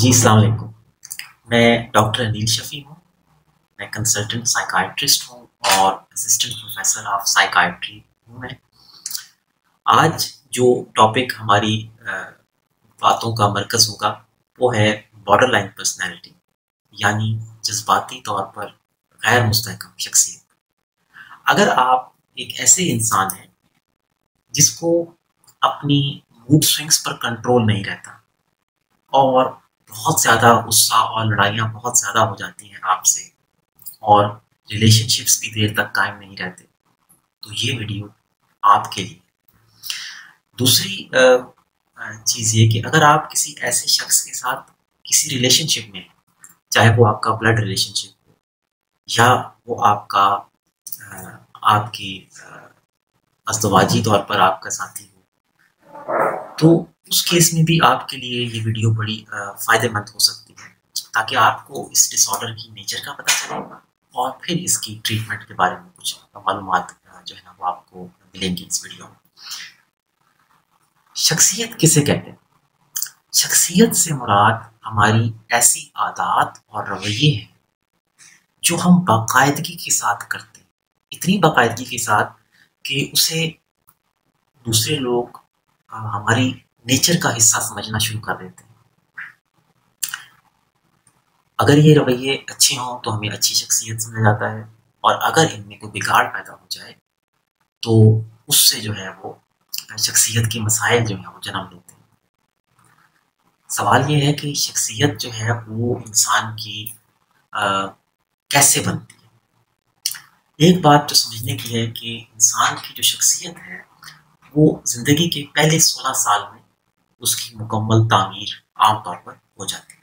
جی السلام علیکم۔ میں ڈاکٹر انیل شفیع ہوں۔ میں کنسلٹنٹ سائیکائٹرسٹ ہوں اور اسسٹنٹ پروفیسر آف سائیکائٹری ہوں میں۔ آج جو ٹاپک ہماری باتوں کا مرکز ہوگا وہ ہے بارڈر لائن پرسنالٹی، یعنی جذباتی طور پر غیر مستحکم شخصیت۔ اگر آپ ایک ایسے انسان ہیں جس کو اپنی موڈ سوئنگس پر کنٹرول نہیں رہتا اور بہت زیادہ غصہ اور لڑائیاں بہت زیادہ ہو جاتی ہیں آپ سے، اور ریلیشن شپس بھی دیر تک قائم نہیں رہتے، تو یہ ویڈیو آپ کے لیے۔ دوسری چیز یہ کہ اگر آپ کسی ایسے شخص کے ساتھ کسی ریلیشن شپ میں ہیں، چاہے وہ آپ کا بلڈ ریلیشن شپ ہو یا وہ آپ کا آپ کی ازدواجی طور پر آپ کا ساتھی ہو، تو اس کیس میں بھی آپ کے لیے یہ ویڈیو بڑی فائدہ مند ہو سکتی ہے، تاکہ آپ کو اس ڈس آرڈر کی نیچر کا پتہ چلے اور پھر اس کی ٹریٹمنٹ کے بارے میں کچھ معلومات جو ہے نا وہ آپ کو ملیں گی اس ویڈیو میں۔ شخصیت کسے کہتے ہیں؟ شخصیت سے مراد ہماری ایسی عادات اور رویے ہیں جو ہم باقاعدگی کے ساتھ کرتے ہیں، اتنی باقاعدگی کے ساتھ کہ اسے دوسرے لوگ ہماری نیچر کا حصہ سمجھنا شروع کر دیتے ہیں۔ اگر یہ رویے اچھے ہوں تو ہمیں اچھی شخصیت سمجھا جاتا ہے، اور اگر ان میں کوئی بگاڑ پیدا ہو جائے تو اس سے جو ہے وہ شخصیت کے مسائل جو ہیں وہ جنم لیتے ہیں۔ سوال یہ ہے کہ شخصیت جو ہے وہ انسان کی کیسے بنتی ہے؟ ایک بات جو سمجھنے کی ہے کہ انسان کی جو شخصیت ہے وہ زندگی کے پہلے 16 سال میں اس کی مکمل تعمیر عام طور پر ہو جاتی ہے،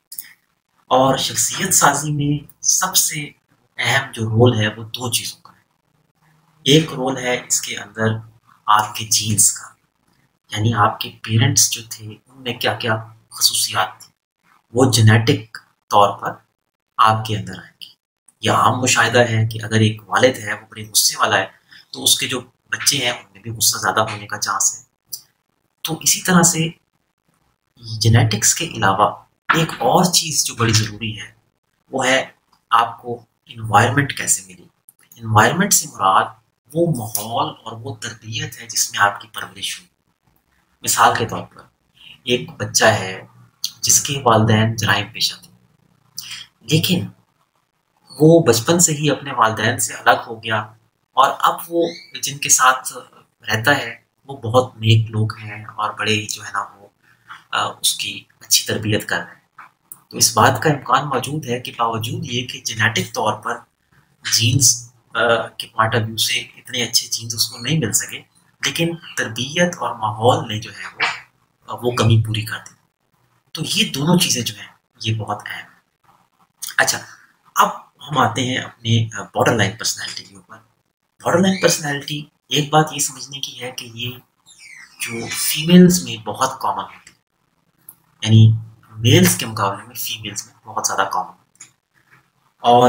اور شخصیت سازی میں سب سے اہم جو رول ہے وہ دو چیزوں کا ہے۔ ایک رول ہے اس کے اندر آپ کے جینز کا، یعنی آپ کے پیرنٹس جو تھے ان میں کیا کیا خصوصیات تھی، وہ جینیٹک طور پر آپ کے اندر آئیں گی۔ یہ عام مشاہدہ ہے کہ اگر ایک والد ہے وہ بڑے غصے والا ہے تو اس کے جو بچے ہیں ان میں بھی غصہ زیادہ ہونے کا چانس ہے۔ تو اسی طرح سے جینیٹکس کے علاوہ ایک اور چیز جو بڑی ضروری ہے وہ ہے آپ کو انوائرمنٹ کیسے ملی۔ انوائرمنٹ سے مراد وہ ماحول اور وہ تربیت ہے جس میں آپ کی پرورش ہوئی۔ مثال کے طور پر ایک بچہ ہے جس کے والدین جرائم پیشہ تھے، لیکن وہ بچپن سے ہی اپنے والدین سے الگ ہو گیا، اور اب وہ جن کے ساتھ رہتا ہے وہ بہت نیک لوگ ہیں اور بڑے جو ہے نا وہ اس کی اچھی تربیت کر رہے ہیں۔ تو اس بات کا امکان موجود ہے کہ باوجود یہ کہ جینیٹک طور پر جینز کے پوائنٹ آف ویو سے اتنے اچھے جینز اس کو نہیں مل سکے، لیکن تربیت اور ماحول نے جو ہے وہ کمی پوری کر دی۔ تو یہ دونوں چیزیں جو ہیں یہ بہت اہم ہیں۔ اچھا، اب ہم آتے ہیں اپنے بارڈر لائن پرسنالٹی کے اوپر۔ بارڈر لائن پرسنالٹی ایک بات یہ سمجھنے کی ہے کہ یہ جو فیمیلز میں بہت کامن ہوتی ہے، یعنی میلز کے مقابلے میں فیمیلز میں بہت زیادہ کامن ہوتی ہے، اور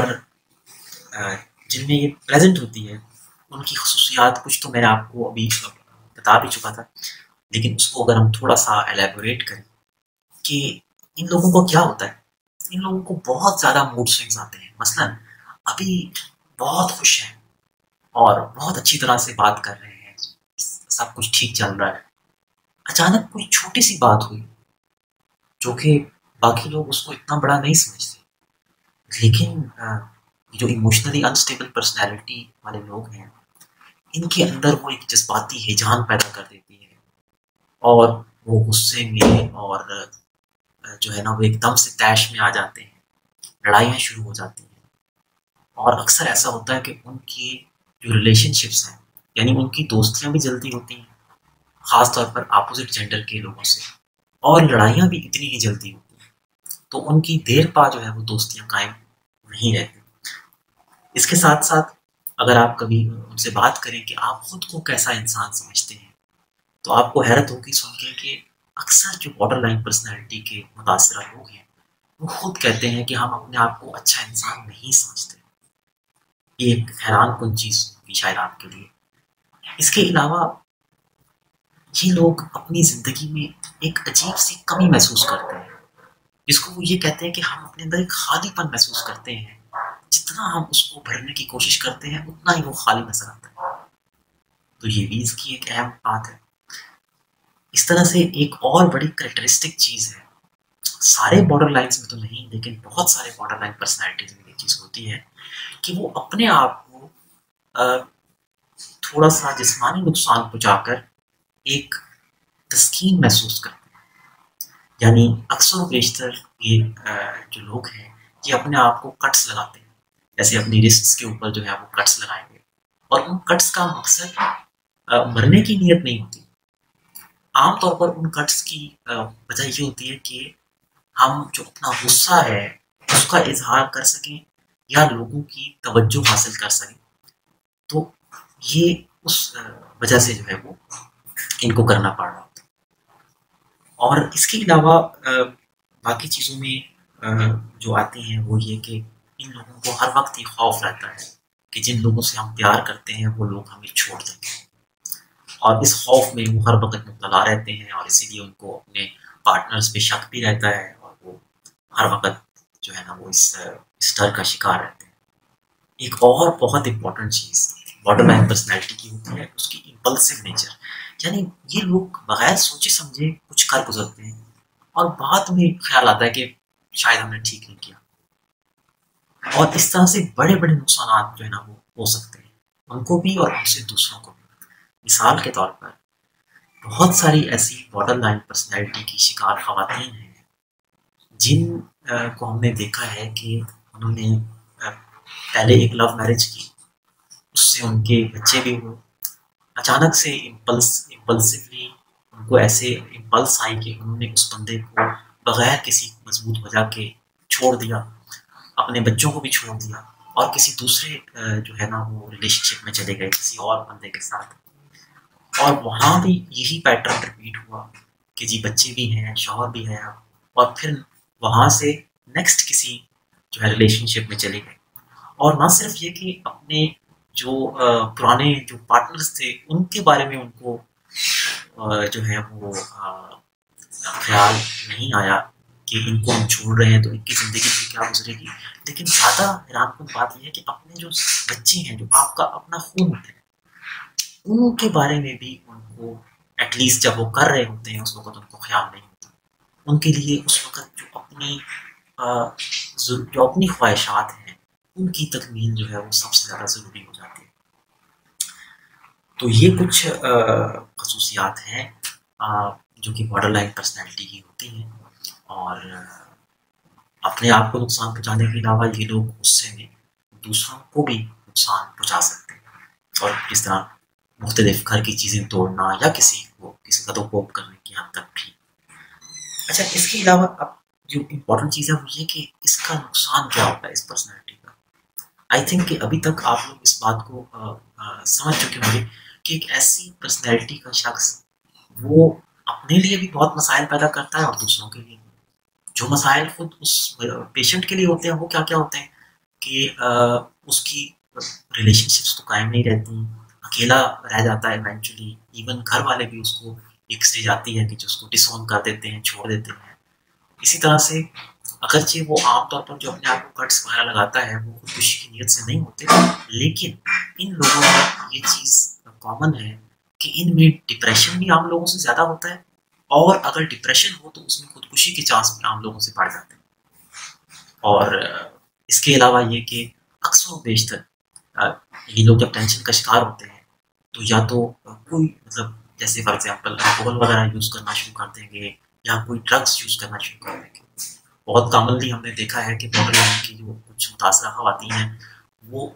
جن میں یہ پریزنٹ ہوتی ہے ان کی خصوصیات کچھ تو میں نے آپ کو ابھی بتا بھی چکا تھا، لیکن اس کو اگر ہم تھوڑا سا ایلیبوریٹ کریں کہ ان لوگوں کو کیا ہوتا ہے۔ ان لوگوں کو بہت زیادہ موڈ سوئنگز آتے ہیں، مثلا ابھی بہت خوش ہیں اور بہت اچھی طرح سے بات کر رہے ہیں، سب کچھ ٹھیک چل رہا ہے، اچانک کوئی چھوٹی سی بات ہوئی جو کہ باقی لوگ اس کو اتنا بڑا نہیں سمجھتے، لیکن جو ایموشنلی انسٹیبل پرسنالٹی والے لوگ ہیں ان کے اندر وہ ایک جذباتی ہیجان پیدا کر دیتی ہے، اور وہ غصے میں اور جو ہے نا وہ ایک دم سے طیش میں آ جاتے ہیں، لڑائیاں شروع ہو جاتی ہیں، اور اکثر ایسا ہوتا ہے کہ ان کی جو ریلیشن شپس ہیں، یعنی ان کی دوستیاں بھی جلدی ہوتی ہیں خاص طور پر اپوزٹ جینڈر کے لوگوں سے، اور لڑائیاں بھی اتنی ہی جلدی ہوتی ہیں، تو ان کی دیر پا جو ہے وہ دوستیاں قائم نہیں رہتی۔ اس کے ساتھ ساتھ اگر آپ کبھی ان سے بات کریں کہ آپ خود کو کیسا انسان سمجھتے ہیں، تو آپ کو حیرت ہوگی سن کے کہ اکثر جو بارڈر لائن پرسنالٹی کے متاثرہ لوگ ہیں وہ خود کہتے ہیں کہ ہم اپنے آپ کو اچھا انسان نہیں سمجھتے۔ یہ ایک حیران کن چیز ہوگی شاید آپ کے لیے۔ اس کے علاوہ یہ لوگ اپنی زندگی میں ایک عجیب سی کمی محسوس کرتے ہیں، جس کو وہ یہ کہتے ہیں کہ ہم اپنے اندر ایک خالی پن محسوس کرتے ہیں، جتنا ہم اس کو بھرنے کی کوشش کرتے ہیں اتنا ہی وہ خالی نظر آتا ہے۔ تو یہ بھی اس کی ایک اہم بات ہے۔ اس طرح سے ایک اور بڑی کریکٹرسٹک چیز ہے، سارے بارڈر لائنس میں تو نہیں لیکن بہت سارے بارڈر لائن پرسنالٹیز میں یہ چیز ہوتی ہے کہ وہ اپنے آپ کو تھوڑا سا جسمانی نقصان پہنچا کر ایک تسکین محسوس کرتے ہیں۔ یعنی اکثر و بیشتر یہ جو لوگ ہیں یہ اپنے آپ کو کٹس لگاتے ہیں، جیسے اپنی رسٹس کے اوپر جو ہے وہ کٹس لگائیں گے، اور ان کٹس کا مقصد مرنے کی نیت نہیں ہوتی۔ عام طور پر ان کٹس کی وجہ یہ ہوتی ہے کہ ہم جو اپنا غصہ ہے اس کا اظہار کر سکیں یا لوگوں کی توجہ حاصل کر سکیں، تو یہ اس وجہ سے جو ہے وہ ان کو کرنا پڑ رہا ہوتا ہے۔ اور اس کے علاوہ باقی چیزوں میں جو آتی ہیں وہ یہ کہ ان لوگوں کو ہر وقت یہ خوف رہتا ہے کہ جن لوگوں سے ہم پیار کرتے ہیں وہ لوگ ہمیں چھوڑ دیں گے، اور اس خوف میں وہ ہر وقت مبتلا رہتے ہیں، اور اسی لیے ان کو اپنے پارٹنرز پہ شک بھی رہتا ہے، اور وہ ہر وقت جو ہے نا وہ اس ڈر کا شکار رہتے ہیں۔ ایک اور بہت امپورٹنٹ چیز بارڈر لائن پرسنالٹی کی ہوتی ہے اس کی امپلسو نیچر، یعنی یہ لوگ بغیر سوچے سمجھے کچھ کر گزرتے ہیں اور بعد میں خیال آتا ہے کہ شاید ہم نے ٹھیک نہیں کیا، اور اس طرح سے بڑے بڑے نقصانات جو ہے نا وہ ہو سکتے ہیں ان کو بھی اور ان سے دوسروں کو بھی۔ مثال کے طور پر بہت ساری ایسی بارڈر لائن پرسنالٹی کی شکار خواتین ہیں جن کو ہم نے دیکھا ہے کہ انہوں نے پہلے ایک لو میرج کی، اس سے ان کے بچے بھی ہوئے، اچانک سے امپلسولی ان کو ایسے امپلس آئی کہ انہوں نے اس بندے کو بغیر کسی مضبوط وجہ کے چھوڑ دیا، اپنے بچوں کو بھی چھوڑ دیا، اور کسی دوسرے جو ہے نا وہ ریلیشن شپ میں چلے گئے کسی اور بندے کے ساتھ، اور وہاں بھی یہی پیٹرن ریپیٹ ہوا کہ جی بچے بھی ہیں، شوہر بھی ہے، اور پھر وہاں سے نیکسٹ کسی جو ہے ریلیشن شپ میں چلے گئے، اور نہ صرف یہ کہ اپنے جو پرانے جو پارٹنرز تھے ان کے بارے میں ان کو جو ہے وہ خیال نہیں آیا کہ ان کو ہم چھوڑ رہے ہیں تو ان کی زندگی کی کیا گزرے گی، لیکن زیادہ حیران کن بات یہ ہے کہ اپنے جو بچے ہیں جو آپ کا اپنا خون ہوتے ہیں ان کے بارے میں بھی ان کو ایٹ لیسٹ جب وہ کر رہے ہوتے ہیں اس وقت ان کو خیال نہیں ہوتا، ان کے لیے اس وقت جو اپنی خواہشات ہیں ان کی تکمیل جو ہے وہ سب سے زیادہ ضروری ہو جاتی ہے۔ تو یہ کچھ خصوصیات ہیں جو کہ بارڈر لائن پرسنالٹی کی ہوتی ہیں، اور اپنے آپ کو نقصان پہنچانے کے علاوہ یہ لوگ غصے میں دوسروں کو بھی نقصان پہنچا سکتے ہیں، اور جس طرح مختلف گھر کی چیزیں توڑنا یا کسی کو کسی کا کوپ کرنے کی حد تک بھی۔ اچھا، اس کے علاوہ اب جو امپورٹنٹ چیز ہے وہ یہ کہ اس کا نقصان کیا ہوتا ہے اس پرسنالٹی کا۔ آئی تھنک کہ ابھی تک آپ لوگ اس بات کو سمجھ چکے ہوں گے کہ ایک ایسی پرسنالٹی کا شخص وہ اپنے لیے بھی بہت مسائل پیدا کرتا ہے اور دوسروں کے لیے بھی۔ جو مسائل خود اس پیشنٹ کے لیے ہوتے ہیں وہ کیا کیا ہوتے ہیں کہ اس کی ریلیشن شپس تو قائم نہیں رہتی، اکیلا رہ جاتا ہے ایونچولی، ایون گھر والے بھی اس کو ایک اسٹیج آتی ہے کہ جو اس کو ڈس اون کر دیتے ہیں، چھوڑ دیتے ہیں۔ اسی طرح سے اگرچہ وہ عام طور پر جو اپنے آپ کو کٹس وغیرہ لگاتا ہے وہ خودکشی کی نیت سے نہیں ہوتے، لیکن ان لوگوں میں یہ چیز کامن ہے کہ ان میں ڈپریشن بھی عام لوگوں سے زیادہ ہوتا ہے، اور اگر ڈپریشن ہو تو اس میں خودکشی کے چانس بھی عام لوگوں سے بڑھ جاتے ہیں۔ اور اس کے علاوہ یہ کہ اکثر و بیشتر یہ لوگ جب ٹینشن کا شکار ہوتے ہیں تو یا تو کوئی مطلب جیسے فار ایگزامپل الکوہل وغیرہ یوز کرنا شروع کر دیں گے یا کوئی ڈرگس یوز کرنا شروع کر دیں گے۔ بہت کامنلی ہم نے دیکھا ہے کہ بارڈر لائن کی جو کچھ متاثرہ خواتین ہیں وہ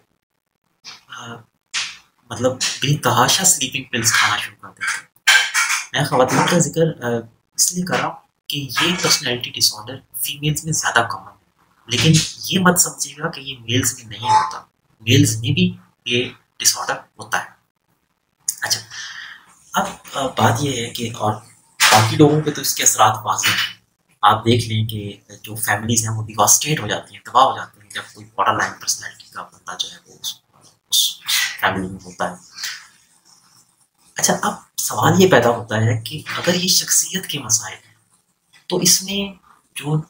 مطلب بے تحاشا سلیپنگ پلس کھانا شروع کر دیتے ہیں۔ میں خواتین کا ذکر اس لیے کر رہا ہوں کہ یہ پرسنالٹی ڈس آرڈر فیمیلز میں زیادہ کامن ہے، لیکن یہ مت سمجھیے گا کہ یہ میلز میں نہیں ہوتا، میلز میں بھی یہ ڈس آرڈر ہوتا ہے۔ اچھا، اب بات یہ ہے کہ اور باقی لوگوں پہ تو اس کے اثرات واضح ہیں۔ آپ دیکھ لیں کہ جو فیملیز ہیں وہ ڈیواسٹیٹ ہو جاتی ہیں، تباہ ہو جاتی ہیں جب کوئی بارڈر لائن پرسنالٹی کا بندہ جو ہے وہ اس فیملی میں ہوتا ہے۔ اچھا، اب سوال یہ پیدا ہوتا ہے کہ اگر یہ شخصیت کے مسائل ہیں تو اس میں جو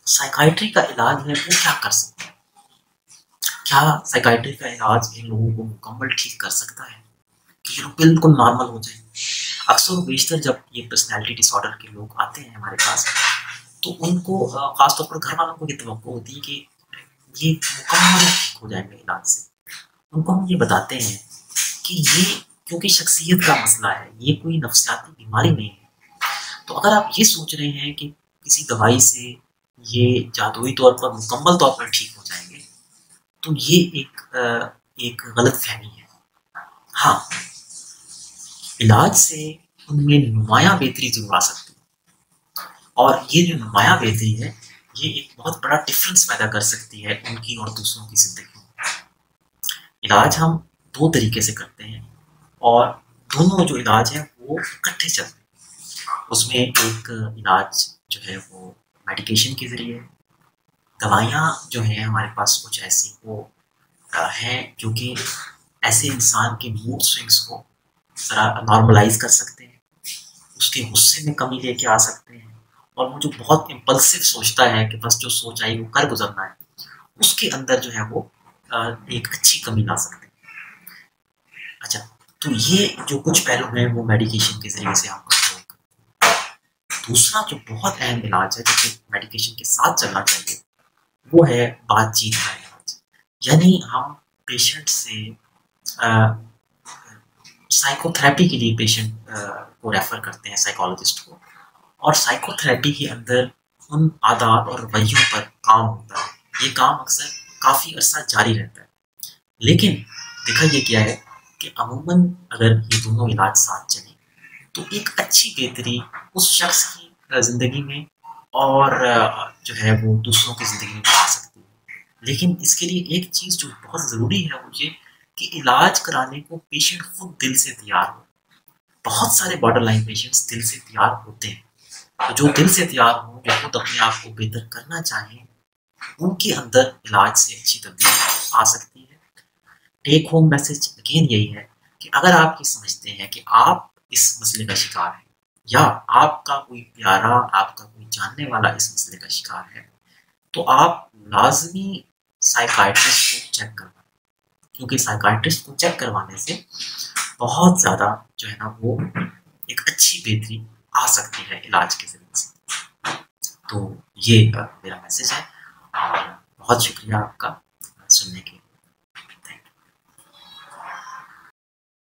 साइकाइट्री का इलाज है वो क्या कर सकता है? क्या साइकाइट्री का इलाज इन लोगों को मुकम्मल ठीक कर सकता है कि ये लोग बिल्कुल नॉर्मल हो जाए? अक्सर बेशतर जब ये पर्सनैलिटी डिसऑर्डर के लोग आते हैं हमारे पास, तो उनको खासतौर पर घर वालों को ये तवक्को होती है कि ये मुकम्मल ठीक हो जाएंगे इलाज से। उनको हम ये बताते हैं कि ये क्योंकि शख्सियत का मसला है, ये कोई नफ्सियाती बीमारी नहीं है। तो अगर आप ये सोच रहे हैं कि किसी दवाई से ये जादुई तौर पर मुकम्मल तौर पर ठीक हो जाएंगे, तो ये एक गलत फहमी है। हाँ, इलाज से उनमें नुमाया बेहतरी जरूर आ सकती है, और ये जो नुमाया बेहतरी है ये एक बहुत बड़ा डिफरेंस पैदा कर सकती है उनकी और दूसरों की जिंदगी में। इलाज हम दो तरीके से करते हैं, और दोनों जो इलाज है वो इकट्ठे चलते हैं। उसमें एक इलाज जो है वो मेडिकेशन के ज़रिए, दवाइयाँ जो हैं हमारे पास कुछ ऐसी वो हैं जो कि ऐसे इंसान के मूड स्विंग्स को ज़रा नॉर्मलाइज कर सकते हैं, उसके गुस्से में कमी लेके आ सकते हैं, और वो जो बहुत इम्पल्सिव सोचता है कि बस जो सोच आई वो कर गुजरना है, उसके अंदर जो है वो एक अच्छी कमी ला सकते हैं। अच्छा, तो ये जो कुछ पहलू हैं वो मेडिकेशन के ज़रिए से हम कंट्रोल करते हैं। दूसरा जो बहुत अहम इलाज है जो कि मेडिकेशन के साथ चलना चाहिए, वो है बातचीत का इलाज। यानी हम पेशेंट से साइकोथेरेपी के लिए पेशेंट को रेफर करते हैं साइकोलॉजिस्ट को, और साइकोथेरेपी के अंदर उन आदात और रवैयों पर काम होता है। ये काम अक्सर काफ़ी अरसा जारी रहता है, लेकिन देखा ये क्या है कि अमूमन अगर ये दोनों इलाज साथ चलें तो एक अच्छी बेहतरी उस शख्स की ज़िंदगी में और जो है वो दूसरों की ज़िंदगी में आ सकती है। लेकिन इसके लिए एक चीज़ जो बहुत ज़रूरी है वो ये कि इलाज कराने को पेशेंट खुद दिल से तैयार हो। बहुत सारे बॉर्डर लाइन पेशेंट्स दिल से तैयार होते हैं, तो जो दिल से तैयार हों, जो खुद अपने आप को बेहतर करना चाहें, उनके अंदर इलाज से अच्छी तब्दीली आ सकती है। टेक होम मैसेज अगेन यही है कि अगर आप ये समझते हैं कि आप इस मसले का शिकार हैं, या आपका कोई प्यारा, आपका कोई जानने वाला इस मसले का शिकार है, तो आप लाजमी साइकाइट्रिस्ट को चेक करवाएं, क्योंकि साइकाइट्रिस्ट को चेक करवाने से बहुत ज़्यादा जो है ना वो एक अच्छी बेहतरी आ सकती है इलाज के ज़रिए से। तो ये मेरा मैसेज है, और बहुत शुक्रिया आपका सुनने के लिए।